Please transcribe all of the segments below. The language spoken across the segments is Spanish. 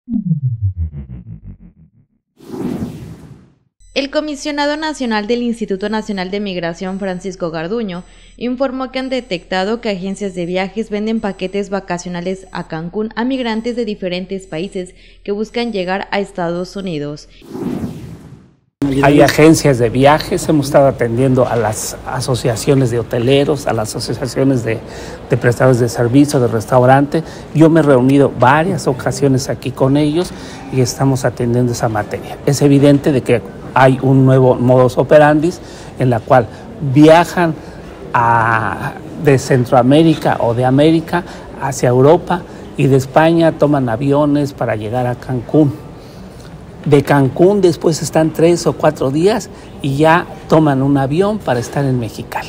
El comisionado nacional del Instituto Nacional de Migración, Francisco Garduño, informó que han detectado que agencias de viajes venden paquetes vacacionales a Cancún a migrantes de diferentes países que buscan llegar a Estados Unidos. Hay agencias de viajes, hemos estado atendiendo a las asociaciones de hoteleros, a las asociaciones de prestadores de servicios, de restaurante. Yo me he reunido varias ocasiones aquí con ellos y estamos atendiendo esa materia. Es evidente de que hay un nuevo modus operandi en la cual viajan de Centroamérica o de América hacia Europa y de España toman aviones para llegar a Cancún. De Cancún después están 3 o 4 días y ya toman un avión para estar en Mexicali.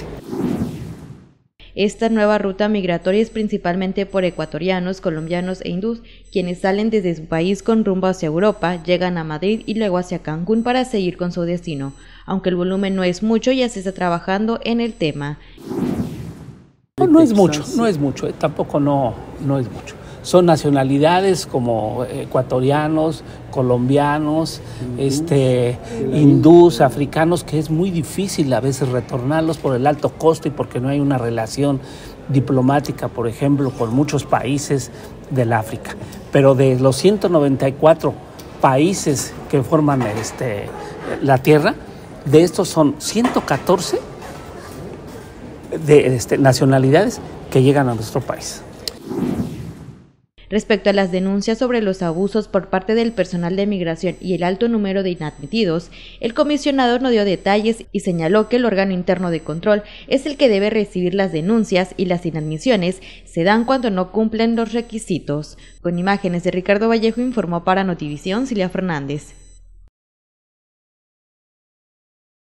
Esta nueva ruta migratoria es principalmente por ecuatorianos, colombianos e hindús, quienes salen desde su país con rumbo hacia Europa, llegan a Madrid y luego hacia Cancún para seguir con su destino. Aunque el volumen no es mucho, ya se está trabajando en el tema. No es mucho, tampoco no es mucho. Son nacionalidades como ecuatorianos, colombianos, hindús, africanos, que es muy difícil a veces retornarlos por el alto costo y porque no hay una relación diplomática, por ejemplo, con muchos países del África. Pero de los 194 países que forman la Tierra, de estos son 114 de nacionalidades que llegan a nuestro país. Respecto a las denuncias sobre los abusos por parte del personal de migración y el alto número de inadmitidos, el comisionado no dio detalles y señaló que el órgano interno de control es el que debe recibir las denuncias y las inadmisiones se dan cuando no cumplen los requisitos. Con imágenes de Ricardo Vallejo informó para Notivisión Cilia Fernández.